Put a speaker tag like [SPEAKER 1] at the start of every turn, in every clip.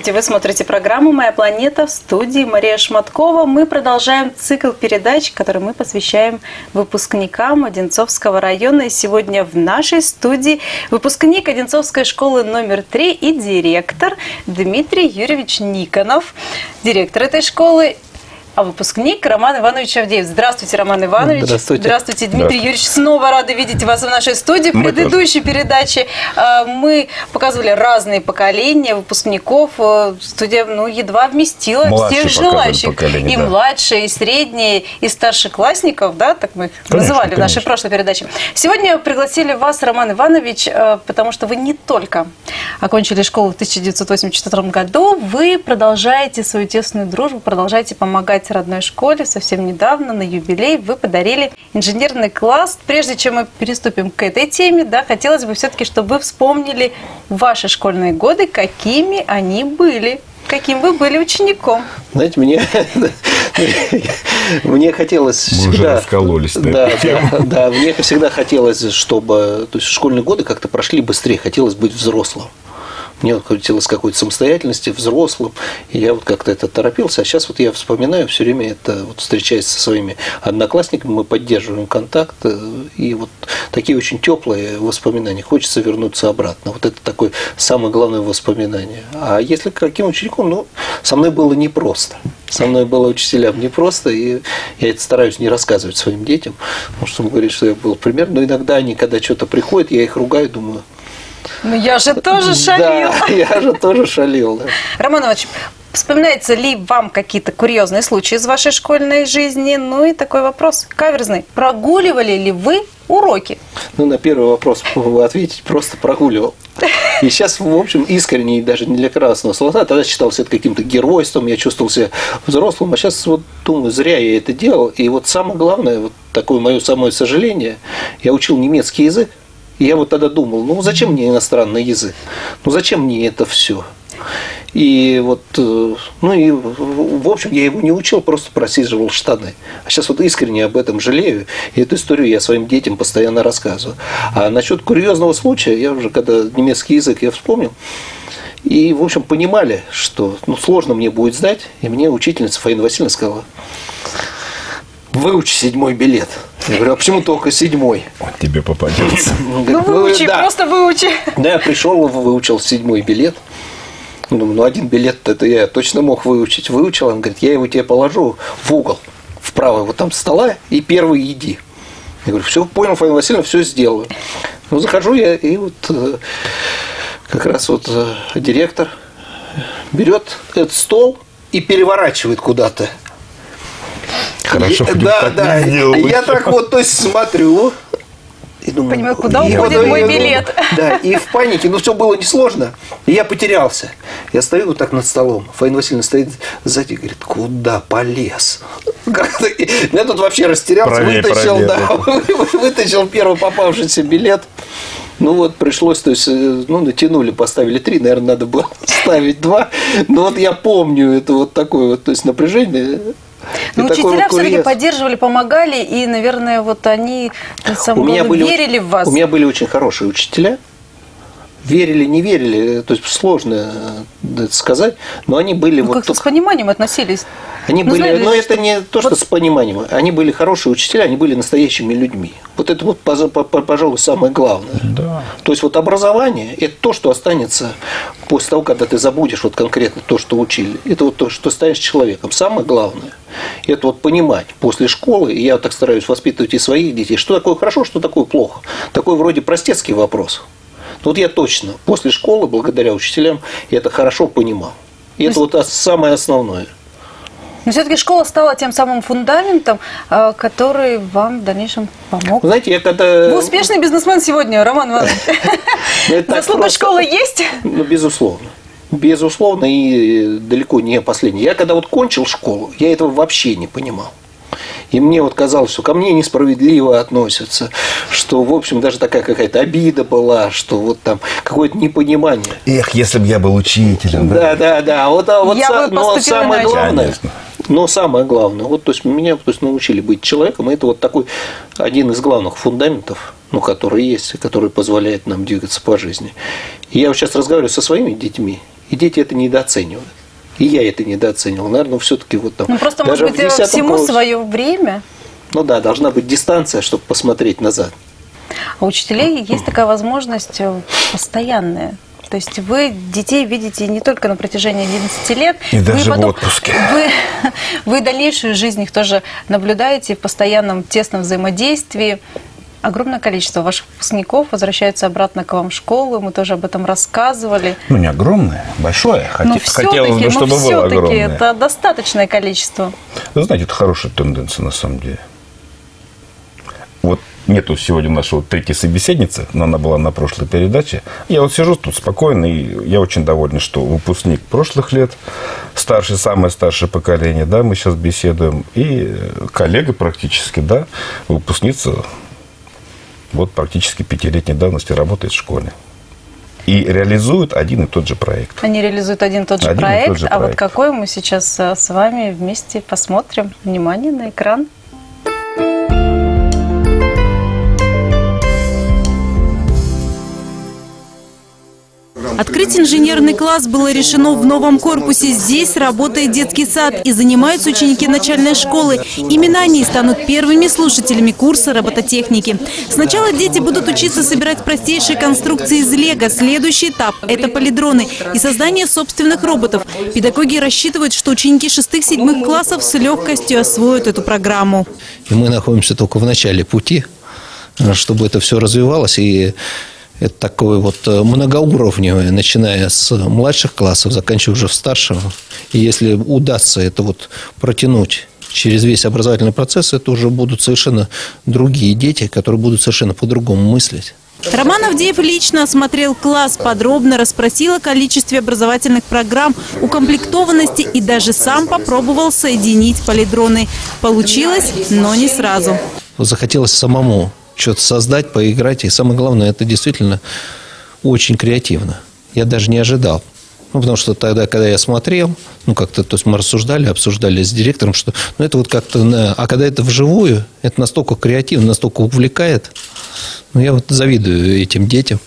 [SPEAKER 1] Здравствуйте, вы смотрите программу «Моя планета», в студии Мария Шматкова. Мы продолжаем цикл передач, который мы посвящаем выпускникам Одинцовского района. И сегодня в нашей студии выпускник Одинцовской школы номер 3 и директор Дмитрий Юрьевич Никонов, директор этой школы. А выпускник Роман Иванович Авдеев. Здравствуйте, Роман Иванович.
[SPEAKER 2] Здравствуйте.
[SPEAKER 1] Здравствуйте, Дмитрий Юрьевич. Снова рады видеть вас в нашей студии. В предыдущей передаче мы показывали разные поколения выпускников. Студия едва вместила всех желающих. И младшие, и средние, и старшеклассников, да, так мы их называли в нашей прошлой передаче. Сегодня пригласили вас, Роман Иванович, потому что вы не только окончили школу в 1984 году, вы продолжаете свою тесную дружбу, продолжаете помогать родной школе. Совсем недавно на юбилей вы подарили инженерный класс. Прежде чем мы переступим к этой теме, да, хотелось бы все-таки, чтобы вы вспомнили ваши школьные годы, какими они были. Каким вы были учеником?
[SPEAKER 2] Знаете, мне хотелось
[SPEAKER 3] мы
[SPEAKER 2] всегда...
[SPEAKER 3] уже раскололись.
[SPEAKER 2] Да, мне всегда хотелось, чтобы школьные годы как-то прошли быстрее. Хотелось быть взрослым. Мне хотелось какой-то самостоятельности, взрослым, и я вот как-то это торопился. А сейчас вот я вспоминаю все время это, вот встречаясь со своими одноклассниками, мы поддерживаем контакт, и вот такие очень теплые воспоминания. Хочется вернуться обратно. Вот это такое самое главное воспоминание. А если каким учеником, со мной было непросто. Со мной было учителям непросто, и я это стараюсь не рассказывать своим детям, потому что говорят, что я был пример. Но иногда они, когда что-то приходят, я их ругаю, думаю...
[SPEAKER 1] я же тоже шалил.
[SPEAKER 2] Да, я же тоже шалил. Да.
[SPEAKER 1] Роман Иванович, вспоминаются ли вам какие-то курьезные случаи из вашей школьной жизни? Ну и такой вопрос каверзный. Прогуливали ли вы уроки?
[SPEAKER 2] На первый вопрос ответить просто прогуливал. И сейчас, в общем, искренне, даже не для красного словца, тогда считался это каким-то геройством, я чувствовал себя взрослым, а сейчас вот думаю, зря я это делал. И вот самое главное, вот такое мое самое сожаление, я учил немецкий язык. И я вот тогда думал, зачем мне иностранный язык? Зачем мне это все? И вот, и в общем, я его не учил, просто просиживал штаны. А сейчас вот искренне об этом жалею. И эту историю я своим детям постоянно рассказываю. А насчет курьезного случая, я уже, когда немецкий язык я вспомнил, и, в общем, понимали, что сложно мне будет сдать. И мне учительница Фаина Васильевна сказала: выучи 7-й билет. Я говорю, а почему только 7-й?
[SPEAKER 3] Он тебе попадется.
[SPEAKER 1] Выучи, просто выучи.
[SPEAKER 2] Да, я пришел, выучил 7-й билет. Думаю, 1 билет это я точно мог выучить. Выучил, он говорит, я его тебе положу в угол, вправо вот там стола, и первый иди. Я говорю, все, понял, Фаина Васильевна, все сделаю. Захожу я, и вот как раз вот директор берет этот стол и переворачивает куда-то.
[SPEAKER 3] Хорошо,
[SPEAKER 2] да. Я так вот, смотрю и думаю,
[SPEAKER 1] понимаю, куда уходит мой билет.
[SPEAKER 2] Да, и в панике, все было несложно, и я потерялся. Я стою вот так над столом, Фаина Васильевна стоит сзади и говорит, куда полез? Я тут вообще растерялся, вытащил первый попавшийся билет. Пришлось, натянули, поставили 3, наверное, надо было ставить 2. Но вот я помню это вот такое вот, напряжение.
[SPEAKER 1] Учителя все-таки поддерживали, помогали, и, наверное, вот они верили в вас.
[SPEAKER 2] У меня были очень хорошие учителя. Верили, не верили, то есть сложно это сказать, но они были...
[SPEAKER 1] как-то с пониманием относились.
[SPEAKER 2] Они были, но это не то, что с пониманием. Они были хорошие учителя, они были настоящими людьми. Вот это вот, пожалуй, самое главное.
[SPEAKER 3] Да.
[SPEAKER 2] То есть вот образование – это то, что останется после того, когда ты забудешь вот конкретно то, что учили. Это вот то, что станешь человеком. Самое главное – это вот понимать после школы, и я так стараюсь воспитывать и своих детей, что такое хорошо, что такое плохо. Такой вроде простецкий вопрос. Вот я точно после школы, благодаря учителям, я это хорошо понимал. И это вот самое основное.
[SPEAKER 1] Но все-таки школа стала тем самым фундаментом, который вам в дальнейшем помог.
[SPEAKER 2] Знаете, я когда...
[SPEAKER 1] Вы успешный бизнесмен сегодня, Роман Иванович. Заслуга школы есть?
[SPEAKER 2] Безусловно. Безусловно, и далеко не последний. Я когда вот кончил школу, я этого вообще не понимал. И мне вот казалось, что ко мне несправедливо относятся, что, в общем, даже такая какая-то обида была, что вот там какое-то непонимание.
[SPEAKER 3] Эх, если бы я был учителем.
[SPEAKER 2] Да. Но самое главное, вот, меня научили быть человеком, и это вот такой один из главных фундаментов, который есть, который позволяет нам двигаться по жизни. И я вот сейчас разговариваю со своими детьми, И дети это недооценивают. И я это недооценивал. Наверное, все-таки вот там...
[SPEAKER 1] Ну, просто, может быть, всему свое время.
[SPEAKER 2] Ну да, должна быть дистанция, чтобы посмотреть назад.
[SPEAKER 1] А у учителей есть такая возможность постоянная. То есть вы детей видите не только на протяжении 11 лет.
[SPEAKER 3] И даже в отпуске.
[SPEAKER 1] Вы дальнейшую жизнь их тоже наблюдаете в постоянном тесном взаимодействии. Огромное количество ваших выпускников возвращаются обратно к вам в школу. Мы тоже об этом рассказывали.
[SPEAKER 3] Ну, не огромное, большое. Хотелось бы, чтобы было огромное.
[SPEAKER 1] Это достаточное количество.
[SPEAKER 3] Вы знаете, это хорошая тенденция на самом деле. Вот нету сегодня нашего третьей собеседницы, но она была на прошлой передаче. Я вот сижу тут спокойно, и я очень доволен, что выпускник прошлых лет, самое старшее поколение, да, мы сейчас беседуем, и коллега практически, да, выпускница вот практически 5-летней давности работает в школе. И реализуют один и тот же проект.
[SPEAKER 1] Они реализуют один и тот же проект. А вот какой мы сейчас с вами вместе посмотрим. Внимание на экран. Открыть инженерный класс было решено в новом корпусе. Здесь работает детский сад и занимаются ученики начальной школы. Именно они станут первыми слушателями курса робототехники. Сначала дети будут учиться собирать простейшие конструкции из лего. Следующий этап – это полидроны и создание собственных роботов. Педагоги рассчитывают, что ученики 6-7 классов с легкостью освоят эту программу.
[SPEAKER 2] И мы находимся только в начале пути, чтобы это все развивалось. И это такое вот многоуровневое, начиная с младших классов, заканчивая уже в старшем. И если удастся это вот протянуть через весь образовательный процесс, это уже будут совершенно другие дети, которые будут совершенно по-другому мыслить.
[SPEAKER 1] Роман Авдеев лично осмотрел класс, подробно расспросил о количестве образовательных программ, укомплектованности и даже сам попробовал соединить полидроны. Получилось, но не сразу.
[SPEAKER 2] Захотелось самому что-то создать, поиграть. И самое главное, это действительно очень креативно. Я даже не ожидал. Ну, потому что тогда, когда я смотрел, как-то, то есть мы рассуждали, обсуждали с директором, что это вот как-то... А когда это вживую, это настолько креативно, настолько увлекает. Я вот завидую этим детям.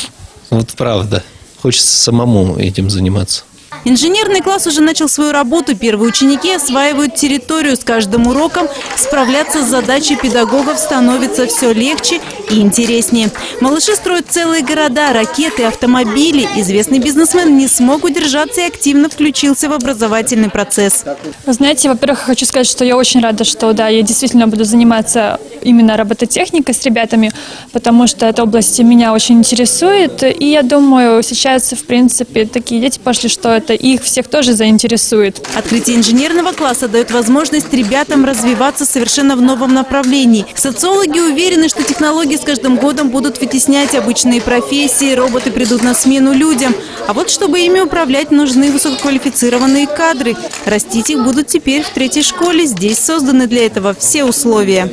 [SPEAKER 2] Вот правда. Хочется самому этим заниматься.
[SPEAKER 1] Инженерный класс уже начал свою работу. Первые ученики осваивают территорию. С каждым уроком справляться с задачей педагогов становится все легче и интереснее. Малыши строят целые города, ракеты, автомобили. Известный бизнесмен не смог удержаться и активно включился в образовательный процесс.
[SPEAKER 4] Знаете, во-первых, хочу сказать, что я очень рада, что я действительно буду заниматься именно робототехникой с ребятами, потому что эта область меня очень интересует. И я думаю, сейчас, в принципе, такие дети пошли, что это их всех тоже заинтересует.
[SPEAKER 1] Открытие инженерного класса дает возможность ребятам развиваться совершенно в новом направлении. Социологи уверены, что технологии с каждым годом будут вытеснять обычные профессии, роботы придут на смену людям. А вот чтобы ими управлять, нужны высококвалифицированные кадры. Растить их будут теперь в 3-й школе. Здесь созданы для этого все условия.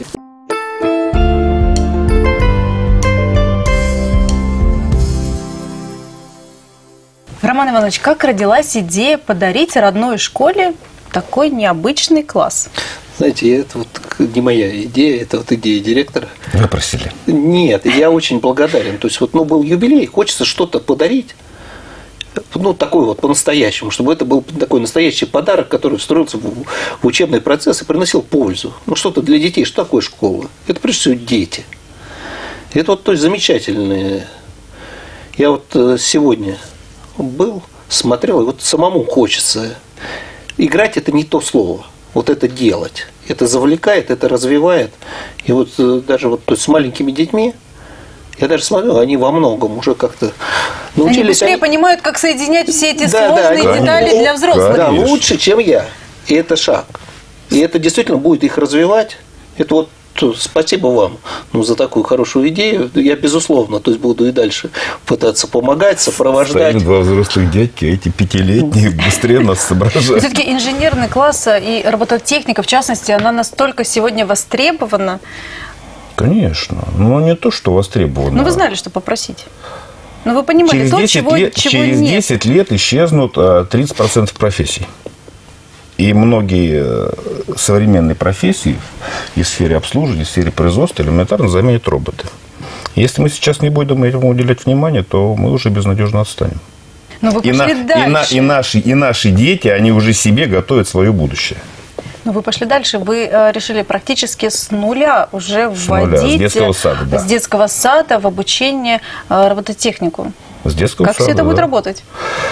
[SPEAKER 1] Роман Иванович, как родилась идея подарить родной школе такой необычный класс?
[SPEAKER 2] Знаете, это вот не моя идея, это вот идея директора.
[SPEAKER 3] Вы просили?
[SPEAKER 2] Нет, я очень благодарен. То есть, вот, был юбилей, хочется что-то подарить. Такой вот по-настоящему, чтобы это был такой настоящий подарок, который встроился в учебный процесс и приносил пользу. Что-то для детей. Что такое школа? Это, прежде всего, дети. Это вот, то есть, замечательные. Я вот сегодня был, смотрел, и вот самому хочется. Играть – это не то слово. Вот это делать. Это завлекает, это развивает. И вот даже вот с маленькими детьми, я даже смотрю, они во многом уже как-то научились.
[SPEAKER 1] Они быстрее понимают, как соединять все эти сложные детали для взрослых.
[SPEAKER 2] Да, лучше, чем я. И это шаг. И это действительно будет их развивать. Это вот спасибо вам за такую хорошую идею. Я, безусловно, буду и дальше пытаться помогать, сопровождать.
[SPEAKER 3] Стоим 2 взрослых дядьки, эти 5-летние быстрее нас соображают.
[SPEAKER 1] Все-таки инженерный класс и робототехника, в частности, она настолько сегодня востребована.
[SPEAKER 3] Конечно. Но не то, что востребовано.
[SPEAKER 1] Вы знали, что попросить. Вы понимали чего нет.
[SPEAKER 3] Через 10 лет исчезнут 30% профессий. И многие современные профессии и в сфере обслуживания, и в сфере производства элементарно заменят роботы. Если мы сейчас не будем этому уделять внимание, то мы уже безнадежно отстанем.
[SPEAKER 1] Но вы пошли дальше.
[SPEAKER 3] И наши дети, они уже себе готовят свое будущее.
[SPEAKER 1] Но вы пошли дальше, вы решили практически с нуля уже вводить
[SPEAKER 3] с детского сада
[SPEAKER 1] в обучение робототехнику.
[SPEAKER 3] С детского
[SPEAKER 1] как
[SPEAKER 3] сада,
[SPEAKER 1] все это будет работать?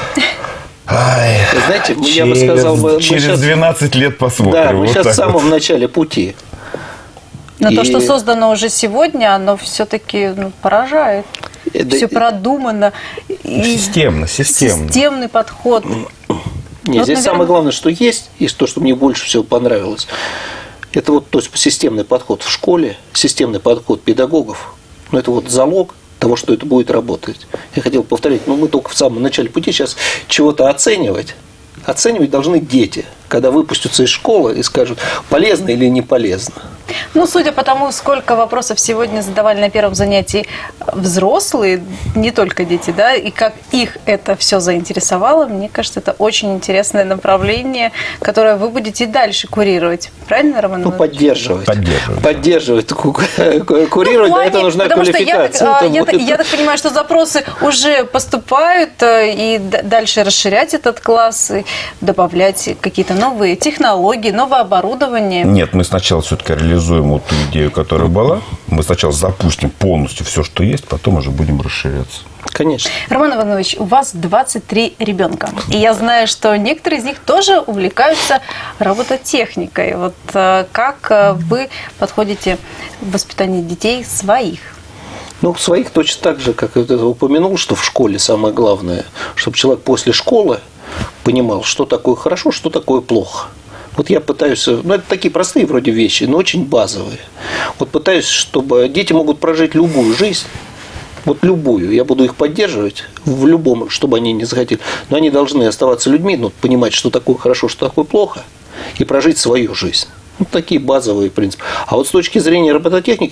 [SPEAKER 2] Знаете, я бы сказал...
[SPEAKER 3] Через 12 лет посмотрим.
[SPEAKER 2] Да, мы сейчас в самом начале пути.
[SPEAKER 1] Но то, что создано уже сегодня, оно все-таки поражает. Все продумано.
[SPEAKER 3] Системно.
[SPEAKER 1] Системный подход.
[SPEAKER 2] Нет, здесь самое главное, что есть, и то, что мне больше всего понравилось, это вот, то есть системный подход в школе, системный подход педагогов, это вот залог того, что это будет работать. Я хотел повторить, мы только в самом начале пути сейчас чего-то оценивать. Оценивать должны дети, когда выпустятся из школы и скажут, полезно или не полезно.
[SPEAKER 1] Судя по тому, сколько вопросов сегодня задавали на первом занятии взрослые, не только дети, да, и как их это все заинтересовало, мне кажется, это очень интересное направление, которое вы будете дальше курировать. Правильно, Роман Иванович?
[SPEAKER 2] Поддерживать. Курировать, для этого нужна квалификация.
[SPEAKER 1] Я так понимаю, что запросы уже поступают, и дальше расширять этот класс, и добавлять какие-то новые технологии, новое оборудование.
[SPEAKER 3] Нет, мы сначала все-таки реализуем вот ту идею, которая была. Мы сначала запустим полностью все, что есть, потом уже будем расширяться.
[SPEAKER 2] Конечно.
[SPEAKER 1] Роман Иванович, у вас 23 ребенка. И я знаю, что некоторые из них тоже увлекаются робототехникой. Вот как вы подходите к воспитанию детей своих?
[SPEAKER 2] Своих точно так же, как я упомянул, что в школе самое главное, чтобы человек после школы понимал, что такое хорошо, что такое плохо. Вот я пытаюсь, это такие простые вроде вещи, но очень базовые. Вот пытаюсь, чтобы дети могут прожить любую жизнь, вот любую. Я буду их поддерживать в любом, чтобы они не захотели. Но они должны оставаться людьми, понимать, что такое хорошо, что такое плохо, и прожить свою жизнь. Такие базовые принципы. А вот с точки зрения робототехники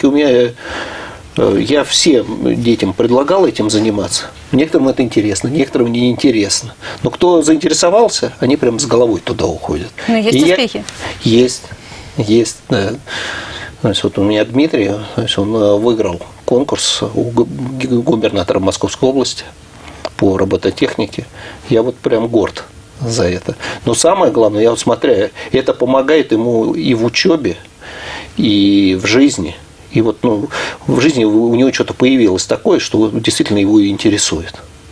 [SPEAKER 2] я всем детям предлагал этим заниматься. Некоторым это интересно, некоторым не интересно. Но кто заинтересовался, они прям с головой туда уходят.
[SPEAKER 1] Но есть успехи?
[SPEAKER 2] Есть. Да. Вот у меня Дмитрий, он выиграл конкурс у губернатора Московской области по робототехнике. Я вот прям горд за это. Но самое главное, я вот смотрю, это помогает ему и в учебе, и в жизни. И вот в жизни у него что-то появилось такое, что действительно его интересует.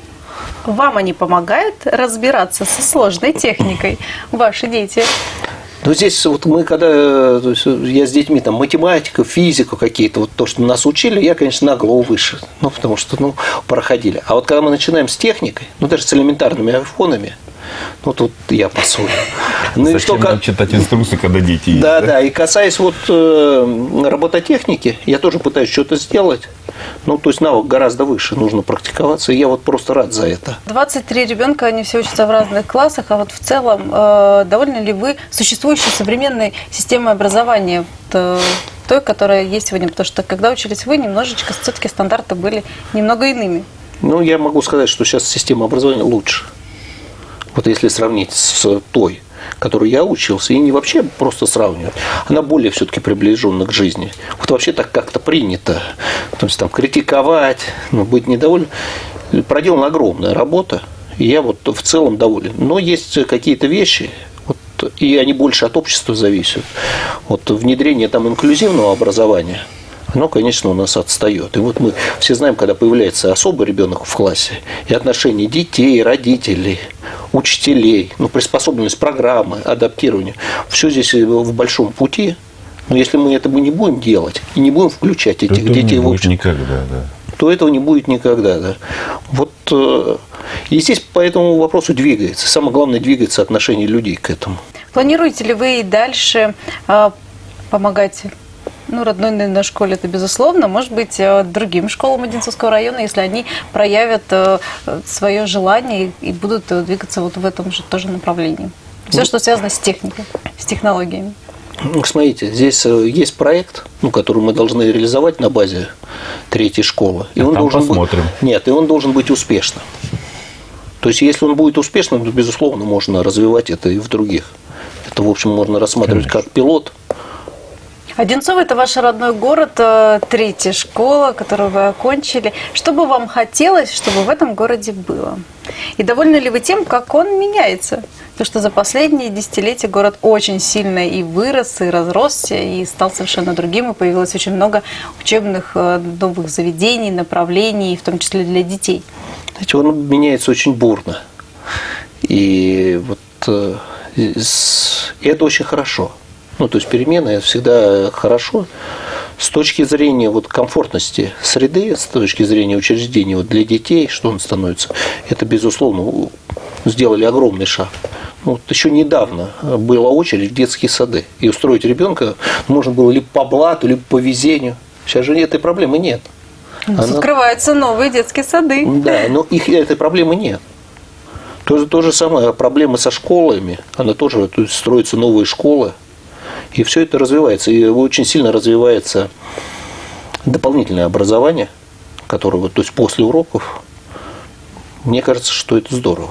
[SPEAKER 1] Вам они помогают разбираться со сложной техникой, ваши дети?
[SPEAKER 2] Здесь вот мы, я с детьми, математика, физику какие-то, вот то, что нас учили, я, конечно, на голову выше, потому что, проходили. А вот когда мы начинаем с техникой, даже с элементарными айфонами, тут я пасую.
[SPEAKER 3] Зачем нам читать инструкции, когда дети есть?
[SPEAKER 2] Да, и касаясь робототехники, я тоже пытаюсь что-то сделать. То есть навык гораздо выше, нужно практиковаться, и я вот просто рад за это.
[SPEAKER 1] 23 ребенка, они все учатся в разных классах, а вот в целом довольны ли вы существующей современной системой образования, той, которая есть сегодня? Потому что когда учились вы, немножечко все-таки стандарты были немного иными.
[SPEAKER 2] Я могу сказать, что сейчас система образования лучше. Вот если сравнить с той, которой я учился, и не вообще просто сравнивать, она более все-таки приближена к жизни. Вот вообще так как-то принято. То есть критиковать, быть недовольным. Проделана огромная работа, и я вот в целом доволен. Но есть какие-то вещи, и они больше от общества зависят. Вот внедрение инклюзивного образования, оно, конечно, у нас отстает. И вот мы все знаем, когда появляется особый ребенок в классе, и отношения детей, родителей, учителей, приспособленность программы, адаптирование, все здесь в большом пути. Но если мы этого не будем делать и не будем включать этих детей в общество, то этого не будет никогда. Да. Вот, и здесь по этому вопросу двигается. Самое главное, двигается отношение людей к этому.
[SPEAKER 1] Планируете ли вы и дальше помогать? Родной, наверное, школе это безусловно. Может быть, другим школам Одинцовского района, если они проявят свое желание и будут двигаться вот в этом же тоже направлении. Все, что связано с техникой, с технологиями.
[SPEAKER 2] Смотрите, здесь есть проект, который мы должны реализовать на базе 3-й школы. И он должен быть успешным. То есть, если он будет успешным, то, безусловно, можно развивать это и в других. Это, в общем, можно рассматривать как пилот.
[SPEAKER 1] Одинцово – это ваш родной город, третья школа, которую вы окончили. Что бы вам хотелось, чтобы в этом городе было? И довольны ли вы тем, как он меняется? Потому что за последние десятилетия город очень сильно и вырос, и разросся, и стал совершенно другим, и появилось очень много учебных новых заведений, направлений, в том числе для детей.
[SPEAKER 2] Знаете, он меняется очень бурно. И вот это очень хорошо. Ну, то есть перемены – это всегда хорошо. С точки зрения вот комфортности среды, с точки зрения учреждений вот для детей, что он становится, это, безусловно, сделали огромный шаг. Вот еще недавно была очередь в детские сады. И устроить ребенка можно было либо по блату, либо по везению. Сейчас же этой проблемы нет.
[SPEAKER 1] Открываются новые детские сады.
[SPEAKER 2] Да, но этой проблемы нет. То же самое, проблемы со школами. Она тоже, то есть строятся новые школы. И все это развивается. И очень сильно развивается дополнительное образование, которое, то есть после уроков. Мне кажется, что это здорово.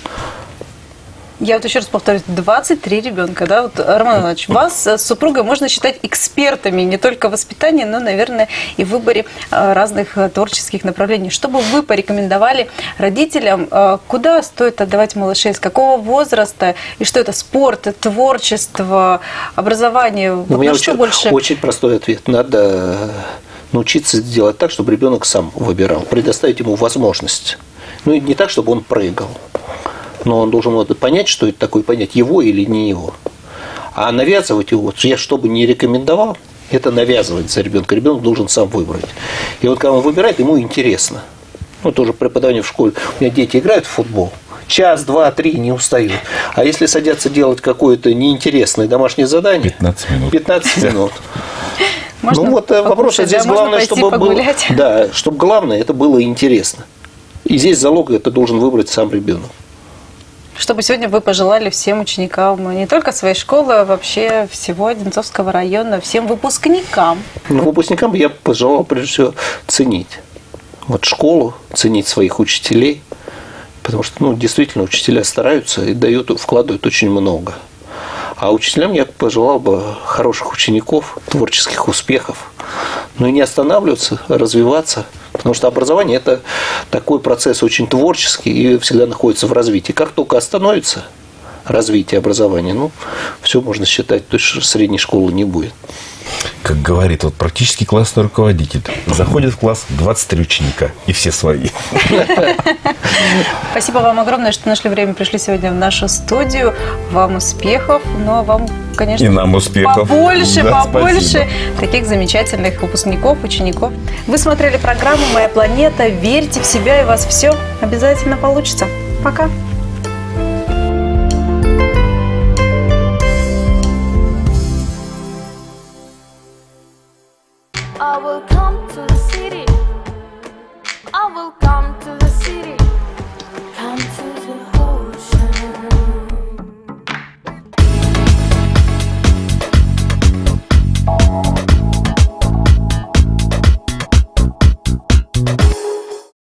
[SPEAKER 1] Я вот еще раз повторюсь, 23 ребенка, да? Вот, Роман Иванович, вас с супругой можно считать экспертами не только в воспитании, но, наверное, и в выборе разных творческих направлений. Что бы вы порекомендовали родителям, куда стоит отдавать малышей, с какого возраста, и что это спорт, творчество, образование?
[SPEAKER 2] У меня очень простой ответ. Надо научиться делать так, чтобы ребенок сам выбирал, предоставить ему возможность. Ну и не так, чтобы он прыгал. Но он должен понять, что это такое, понять, его или не его. А навязывать его, я что бы не рекомендовал, это навязывать за ребенка. Ребенок должен сам выбрать. И вот когда он выбирает, ему интересно. Ну, тоже преподавание в школе. У меня дети играют в футбол. Час, два, три не устают. А если садятся делать какое-то неинтересное домашнее задание,
[SPEAKER 3] 15 минут.
[SPEAKER 2] 15 минут.
[SPEAKER 1] Можно
[SPEAKER 2] ну вот вопрос, здесь главное, чтобы было, да, чтобы главное, это было интересно. И здесь залог это должен выбрать сам ребенок.
[SPEAKER 1] Что бы сегодня вы пожелали всем ученикам, не только своей школы, а вообще всего Одинцовского района, всем выпускникам?
[SPEAKER 2] Ну, выпускникам я пожелал, прежде всего, ценить вот школу, ценить своих учителей, потому что, ну, действительно, учителя стараются и вкладывают очень много. А учителям я пожелал бы хороших учеников, творческих успехов, но и не останавливаться, развиваться. Потому что образование – это такой процесс очень творческий и всегда находится в развитии. Как только остановится развитие образования, ну, все можно считать, то есть средней школы не будет.
[SPEAKER 3] Как говорит вот практически классный руководитель, заходит в класс 23 ученика, и все свои.
[SPEAKER 1] Спасибо вам огромное, что нашли время, пришли сегодня в нашу студию. Вам успехов, но вам, конечно,
[SPEAKER 3] и нам успехов.
[SPEAKER 1] Побольше таких замечательных выпускников, учеников. Вы смотрели программу «Моя планета». Верьте в себя, и у вас все обязательно получится. Пока.